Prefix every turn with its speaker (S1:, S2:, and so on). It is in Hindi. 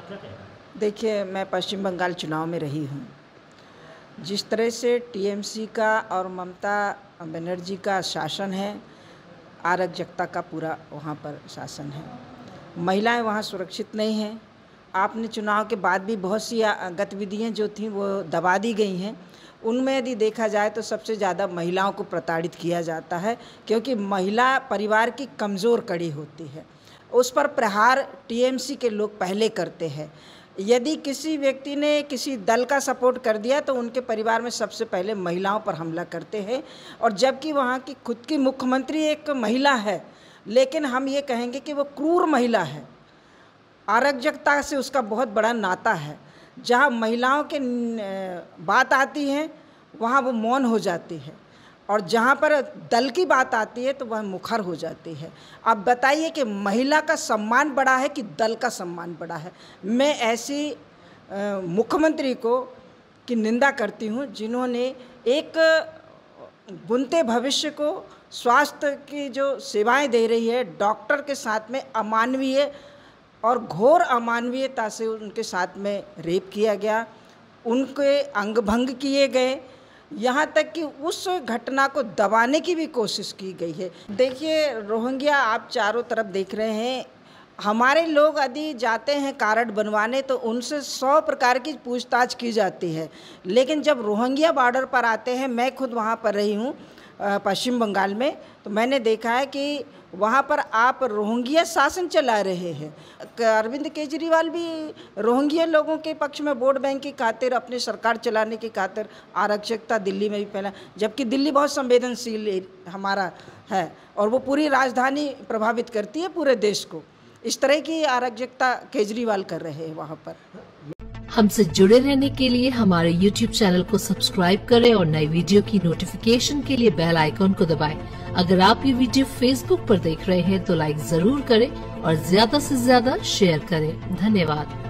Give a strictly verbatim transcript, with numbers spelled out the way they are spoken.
S1: क्या कहना है?
S2: देखिए, मैं पश्चिम बंगाल चुनाव में रही हूँ। जिस तरह से टीएमसी का और ममता बनर्जी का शासन है, अराजकता का पूरा वहाँ पर शासन है। महिलाएं वहाँ सुरक्षित नहीं हैं। आपने चुनाव के बाद भी बहुत सी गतिविधियाँ जो थीं वो दबा दी गई हैं। उनमें यदि देखा जाए तो सबसे ज़्यादा महिलाओं को प्रताड़ित किया जाता है, क्योंकि महिला परिवार की कमज़ोर कड़ी होती है। उस पर प्रहार टीएमसी के लोग पहले करते हैं। यदि किसी व्यक्ति ने किसी दल का सपोर्ट कर दिया तो उनके परिवार में सबसे पहले महिलाओं पर हमला करते हैं। और जबकि वहाँ की खुद की मुख्यमंत्री एक महिला है, लेकिन हम ये कहेंगे कि वो क्रूर महिला है। अराजकता से उसका बहुत बड़ा नाता है। जहाँ महिलाओं के बात आती है वहाँ वो मौन हो जाती है, और जहाँ पर दल की बात आती है तो वह मुखर हो जाती है। अब बताइए कि महिला का सम्मान बड़ा है कि दल का सम्मान बड़ा है? मैं ऐसी मुख्यमंत्री को की निंदा करती हूँ जिन्होंने एक बुनते भविष्य को स्वास्थ्य की जो सेवाएं दे रही है, डॉक्टर के साथ में अमानवीय और घोर अमानवीयता से उनके साथ में रेप किया गया, उनके अंग भंग किए गए, यहाँ तक कि उस घटना को दबाने की भी कोशिश की गई है। देखिए, रोहिंग्या आप चारों तरफ देख रहे हैं। हमारे लोग यदि जाते हैं कार्ड बनवाने तो उनसे सौ प्रकार की पूछताछ की जाती है, लेकिन जब रोहिंग्या बॉर्डर पर आते हैं, मैं खुद वहाँ पर रही हूँ पश्चिम बंगाल में, तो मैंने देखा है कि वहाँ पर आप रोहिंग्या शासन चला रहे हैं। अरविंद केजरीवाल भी रोहिंग्या लोगों के पक्ष में वोट बैंक की खातिर, अपनी सरकार चलाने की खातिर अराजकता दिल्ली में भी फैला, जबकि दिल्ली बहुत संवेदनशील हमारा है और वो पूरी राजधानी प्रभावित करती है पूरे देश को। इस तरह की अराजकता केजरीवाल कर रहे हैं वहाँ पर।
S3: हमसे जुड़े रहने के लिए हमारे यूट्यूब चैनल को सब्सक्राइब करें और नई वीडियो की नोटिफिकेशन के लिए बेल आइकॉन को दबाएं। अगर आप ये वीडियो फेसबुक पर देख रहे हैं तो लाइक जरूर करें और ज्यादा से ज्यादा शेयर करें। धन्यवाद।